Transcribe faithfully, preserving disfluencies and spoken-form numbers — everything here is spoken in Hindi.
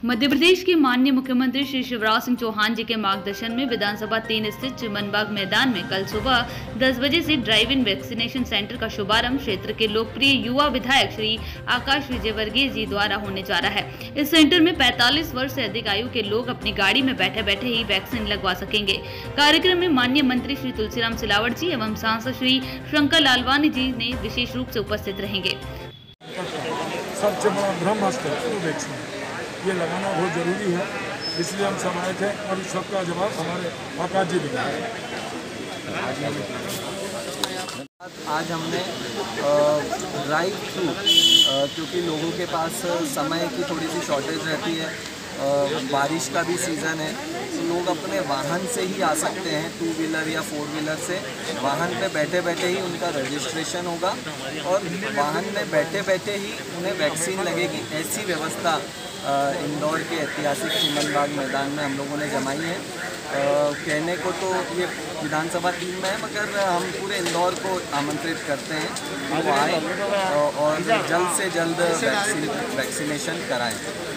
मध्य प्रदेश के माननीय मुख्यमंत्री श्री शिवराज सिंह चौहान जी के मार्गदर्शन में विधानसभा तीन स्थित चिमनबाग मैदान में कल सुबह दस बजे से ड्राइव इन वैक्सीनेशन सेंटर का शुभारंभ क्षेत्र के लोकप्रिय युवा विधायक श्री आकाश विजयवर्गीय जी द्वारा होने जा रहा है। इस सेंटर में पैंतालीस वर्ष से अधिक आयु के लोग अपनी गाड़ी में बैठे बैठे ही वैक्सीन लगवा सकेंगे। कार्यक्रम में माननीय मंत्री श्री तुलसीराम सिलावट जी एवं सांसद श्री शंकर लालवानी जी ने विशेष रूप से उपस्थित रहेंगे। सबसे बड़ा ब्रह्मास्त्र वैक्सीन ये लगाना बहुत ज़रूरी है, इसलिए हम सब आए थे और इस सबका जवाब हमारे आकाश जी देंगे। आज हमने ड्राइव थ्रू, क्योंकि लोगों के पास समय की थोड़ी सी शॉर्टेज रहती है, बारिश का भी सीज़न है, तो लोग अपने वाहन से ही आ सकते हैं। टू व्हीलर या फोर व्हीलर से वाहन पे बैठे बैठे ही उनका रजिस्ट्रेशन होगा और वाहन में बैठे बैठे ही उन्हें वैक्सीन लगेगी। ऐसी व्यवस्था इंदौर के ऐतिहासिक चिमनबाग मैदान में हम लोगों ने जमाई है। आ, कहने को तो ये विधानसभा तीन में है, मगर हम पूरे इंदौर को आमंत्रित करते हैं कि वो आए और जल्द से जल्द वैक्सीन वैक्सीनेशन कराएं।